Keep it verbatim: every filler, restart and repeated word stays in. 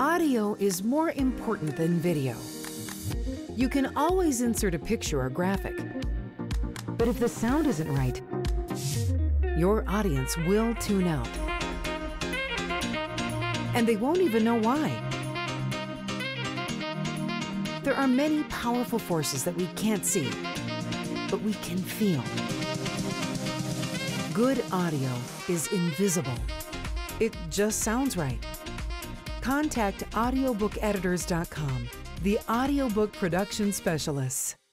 Audio is more important than video. You can always insert a picture or graphic, but if the sound isn't right, your audience will tune out. And they won't even know why. There are many powerful forces that we can't see, but we can feel. Good audio is invisible. It just sounds right. Contact audiobook editors dot com, the audiobook production specialists.